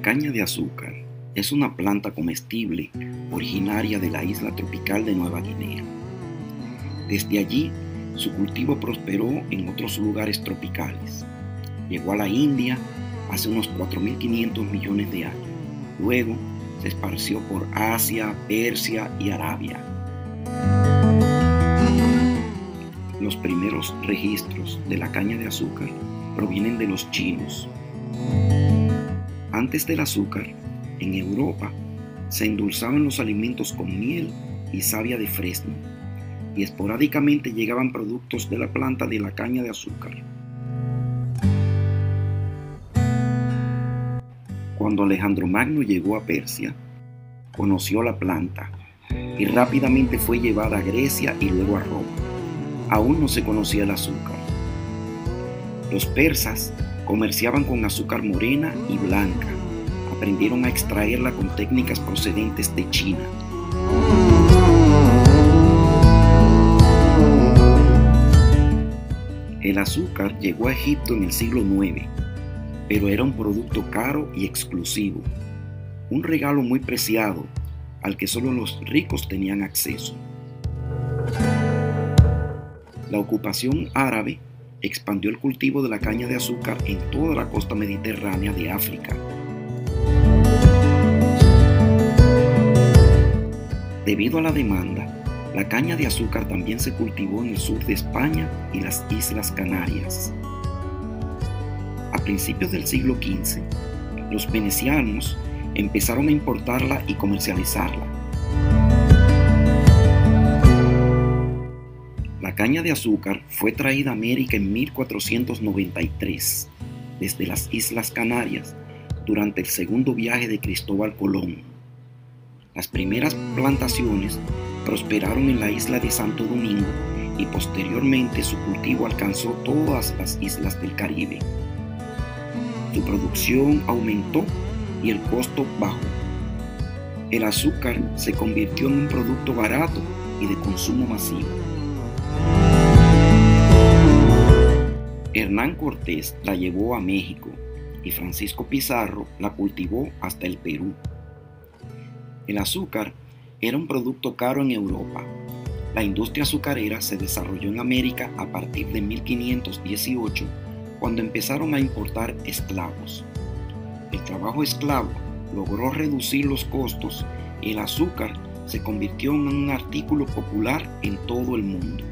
caña de azúcar es una planta comestible originaria de la isla tropical de Nueva Guinea. Desde allí, su cultivo prosperó en otros lugares tropicales. Llegó a la India hace unos 4.500 millones de años. Luego se esparció por Asia, Persia y Arabia. Los primeros registros de la caña de azúcar provienen de los chinos. Antes del azúcar, en Europa se endulzaban los alimentos con miel y savia de fresno, y esporádicamente llegaban productos de la planta de la caña de azúcar. Cuando Alejandro Magno llegó a Persia, conoció la planta y rápidamente fue llevada a Grecia y luego a Roma. Aún no se conocía el azúcar. Los persas comerciaban con azúcar morena y blanca. Aprendieron a extraerla con técnicas procedentes de China. El azúcar llegó a Egipto en el siglo IX, pero era un producto caro y exclusivo, un regalo muy preciado al que solo los ricos tenían acceso. La ocupación árabe expandió el cultivo de la caña de azúcar en toda la costa mediterránea de África. Debido a la demanda, la caña de azúcar también se cultivó en el sur de España y las Islas Canarias. A principios del siglo XV, los venecianos empezaron a importarla y comercializarla. La caña de azúcar fue traída a América en 1493, desde las Islas Canarias, durante el segundo viaje de Cristóbal Colón. Las primeras plantaciones prosperaron en la isla de Santo Domingo y posteriormente su cultivo alcanzó todas las islas del Caribe. Su producción aumentó y el costo bajó. El azúcar se convirtió en un producto barato y de consumo masivo. Hernán Cortés la llevó a México y Francisco Pizarro la cultivó hasta el Perú. El azúcar era un producto caro en Europa. La industria azucarera se desarrolló en América a partir de 1518, cuando empezaron a importar esclavos. El trabajo esclavo logró reducir los costos y el azúcar se convirtió en un artículo popular en todo el mundo.